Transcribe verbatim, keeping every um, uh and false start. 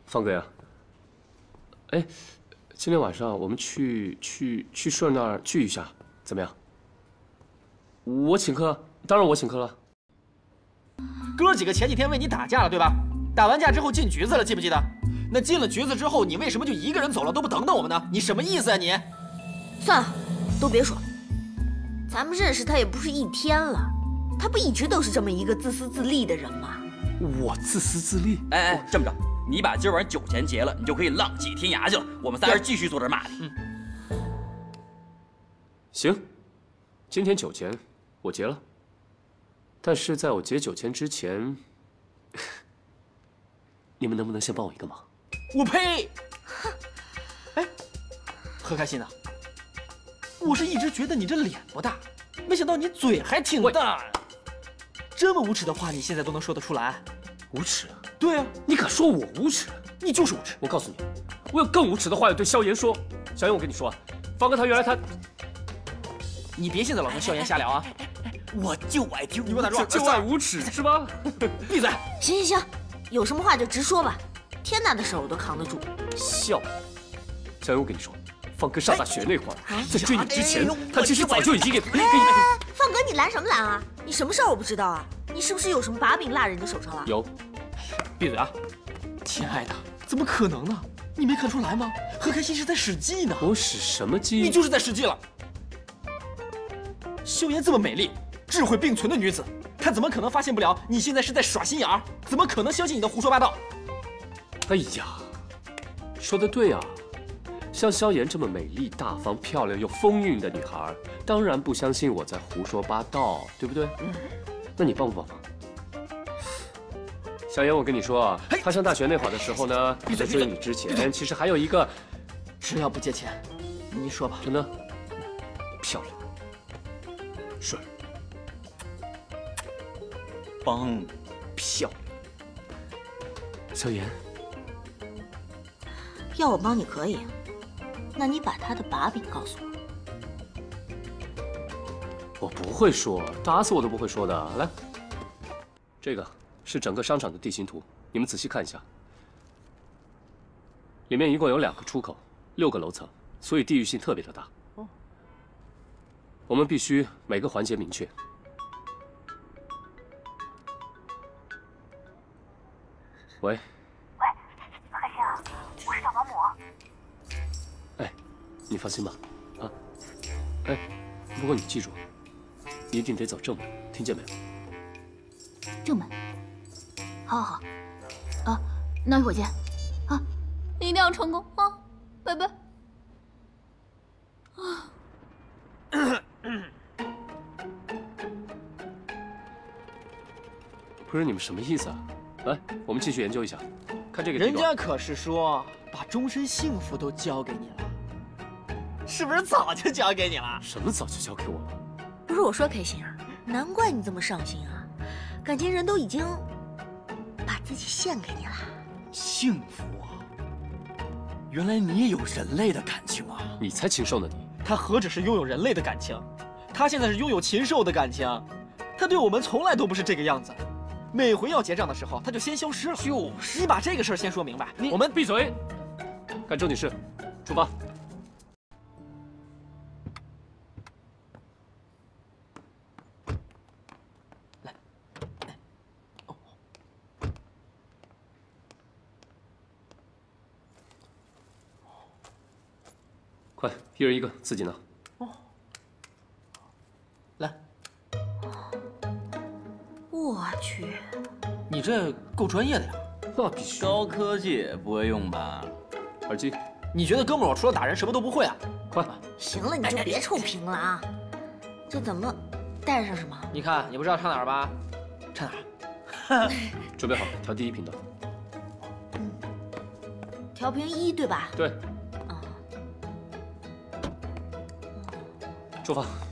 方哥呀，哎，今天晚上我们去去去顺那儿聚一下，怎么样？我请客，当然我请客了。 哥几个前几天为你打架了，对吧？打完架之后进局子了，记不记得？那进了局子之后，你为什么就一个人走了，都不等等我们呢？你什么意思啊你？ 算了，都别说了。咱们认识他也不是一天了，他不一直都是这么一个自私自利的人吗？ 我自私自利？ 哎哎，这么着，你把今晚酒钱结了，你就可以浪迹天涯去了。我们仨人继续坐这儿骂你。 嗯，行，今天酒钱我结了，但是在我结酒钱之前，你们能不能先帮我一个忙？ 我呸！哎，何开心啊，我是一直觉得你这脸不大，没想到你嘴还挺大。这么无耻的话，你现在都能说得出来？ 无耻？ 对啊， 你敢说我无耻？ 你就是无耻！ 我告诉你，我有更无耻的话要对萧炎说。小炎，我跟你说啊，方哥他原来他…… 你别现在老跟萧炎瞎聊啊！ 我就爱听， 你给我打住！ 就爱无耻是吧？ 闭嘴！ 行行行，有什么话就直说吧，天大的事儿我都扛得住。 笑，小炎，我跟你说，方哥上大学那会儿， 哎、 在追你之前，他其实早就已经给…… 哎，方哥，你拦什么拦啊？你什么事儿我不知道啊？你是不是有什么把柄落人家手上了？ 有。 闭嘴啊！亲爱的，怎么可能呢？你没看出来吗？何开心是在使计呢。 我使什么计？ 你就是在使计了。萧炎这么美丽、智慧并存的女子，她怎么可能发现不了你现在是在耍心眼儿？怎么可能相信你的胡说八道？ 哎呀，说的对啊，像萧炎这么美丽、大方、漂亮又风韵的女孩，当然不相信我在胡说八道，对不对？嗯。那你帮不帮忙？小炎，我跟你说啊，他上大学那会儿的时候呢，在追你之前，其实还有一个， 只要不借钱，你说吧。 真的，漂亮，帅， 棒， 漂亮。小炎， 要我帮你可以，那你把他的把柄告诉我。 我。 我不会说，打死我都不会说的。来，这个是整个商场的地形图，你们仔细看一下。里面一共有两个出口，六个楼层，所以地域性特别的大。哦，我们必须每个环节明确。喂。 喂，何开心啊，我是小保姆。 哎，你放心吧，啊，哎，不过你记住，你一定得走正门，听见没有？ 正门。好好好，啊，那一会儿见，啊，一定要成功啊，拜拜。啊。 不是你们什么意思啊？来，我们继续研究一下，看这个地人家可是说把终身幸福都交给你了，是不是早就交给你了？ 什么早就交给我了？ 不是我说，开心啊，难怪你这么上心啊，感情人都已经把自己献给你了。 幸福啊！原来你也有人类的感情啊！ 你才禽兽呢你！ 他何止是拥有人类的感情，他现在是拥有禽兽的感情。他对我们从来都不是这个样子。每回要结账的时候，他就先消失了。就是，你把这个事儿先说明白。 你我们闭嘴，干正经事，出发。 来，来，哦， 快，一人一个，自己拿。 哦，来。 我去， 你这够专业的呀！ 那必须。 高科技不会用吧？ 耳机。 你觉得哥们儿我除了打人什么都不会啊？ 快！ 行了，你就别臭评了啊！这怎么带上什么？ 你看，你不知道唱哪儿吧？唱哪儿？ 准备好，调第一频道。 嗯，调频一对吧？ 对。 啊。 出发。